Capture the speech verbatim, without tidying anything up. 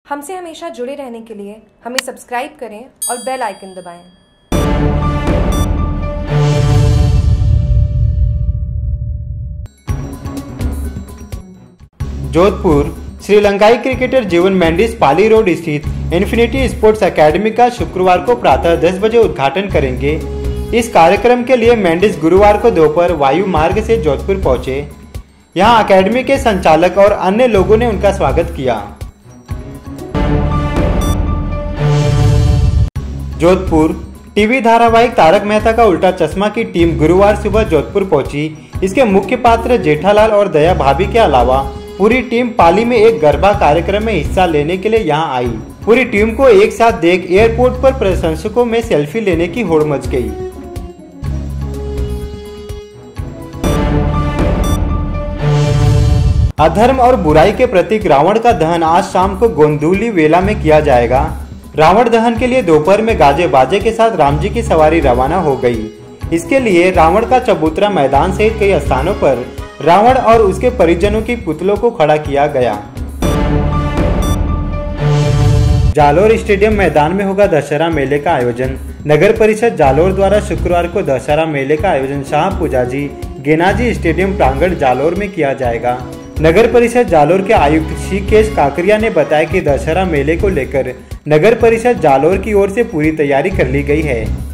हमसे हमेशा जुड़े रहने के लिए हमें सब्सक्राइब करें और बेल आइकन दबाएं। जोधपुर श्रीलंकाई क्रिकेटर जीवन मेंडिस पाली रोड स्थित इन्फिनिटी स्पोर्ट्स एकेडमी का शुक्रवार को प्रातः दस बजे उद्घाटन करेंगे। इस कार्यक्रम के लिए मेंडिस गुरुवार को दोपहर वायु मार्ग से जोधपुर पहुंचे। यहां एकेडमी के संचालक और अन्य लोगों ने उनका स्वागत किया। जोधपुर टीवी धारावाहिक तारक मेहता का उल्टा चश्मा की टीम गुरुवार सुबह जोधपुर पहुंची। इसके मुख्य पात्र जेठालाल और दया भाभी के अलावा पूरी टीम पाली में एक गरबा कार्यक्रम में हिस्सा लेने के लिए यहां आई। पूरी टीम को एक साथ देख एयरपोर्ट पर प्रशंसकों में सेल्फी लेने की होड़ मच गई। अधर्म और बुराई के प्रतीक रावण का दहन आज शाम को गोंदुली वेला में किया जाएगा। रावण दहन के लिए दोपहर में गाजे बाजे के साथ राम जी की सवारी रवाना हो गई। इसके लिए रावण का चबूतरा मैदान सहित कई स्थानों पर रावण और उसके परिजनों की पुतलों को खड़ा किया गया। जालोर स्टेडियम मैदान में होगा दशहरा मेले का आयोजन। नगर परिषद जालोर द्वारा शुक्रवार को दशहरा मेले का आयोजन शाह पूजाजी गेनाजी स्टेडियम प्रांगण जालोर में किया जाएगा। नगर परिषद जालोर के आयुक्त श्रीकेश काकरिया ने बताया कि दशहरा मेले को लेकर नगर परिषद जालोर की ओर से पूरी तैयारी कर ली गई है।